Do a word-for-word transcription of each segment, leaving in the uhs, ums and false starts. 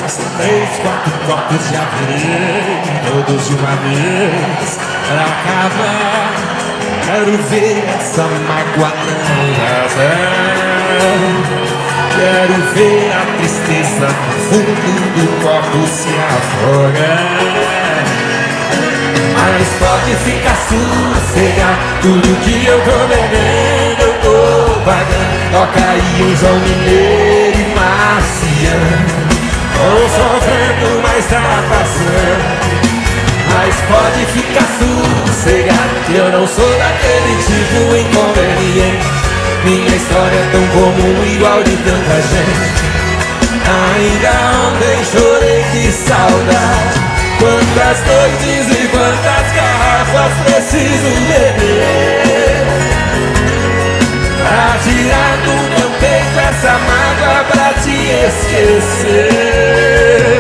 dois, três, quatro copos já virei, todos de uma vez, pra acabar. Quero ver essa mágoa não vazar. Quero ver a tristeza no fundo do copo se afogar. Mas pode ficar sossegado, tudo que eu tô bebendo eu tô pagando. Toca aí um João Mineiro e Marciano, tô sofrendo, mas tá passando. Mas pode ficar sossegado, que eu não sou daquele tipo inconveniente. Minha história é tão comum, igual de tanta gente. Ainda ontem chorei de saudade. Quantas noites e quantas garrafas preciso beber pra tirar do meu peito essa mágoa pra te esquecer.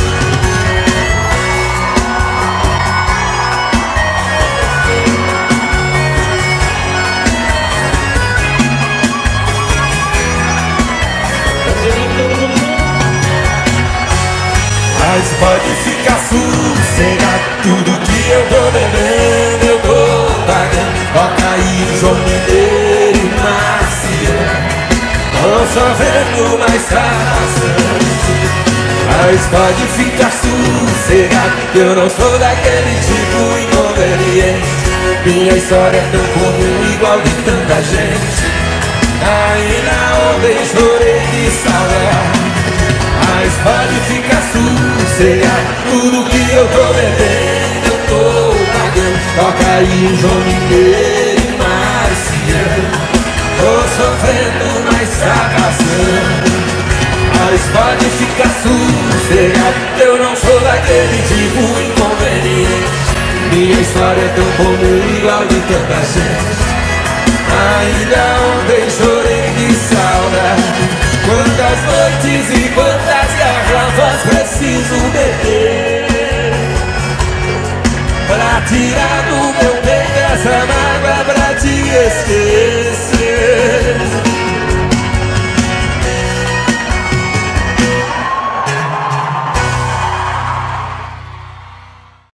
Mas pode ficar sossegado, tudo que eu tô bebendo eu tô pagando. Toca aí João Mineiro e Marciano, tô sofrendo, mas tá passando. Mas pode ficar sossegado, eu não sou daquele tipo inconveniente. Minha história é tão comum, igual de tanta gente. Ainda ontem chorei de saudade. Mas pode ficar sossegado, tudo que eu tô bebendo eu tô pagando. Toca aí um João Mineiro e Marciano, tô sofrendo, mas tá passando. Mas pode ficar sossegado, eu não sou daquele tipo inconveniente. Minha história é tão comum, igual de tanta gente. Ainda ontem chorei de saudade. Quantas noites e quantas garrafas preciso beber pra tirar do meu peito essa mágoa pra te esquecer.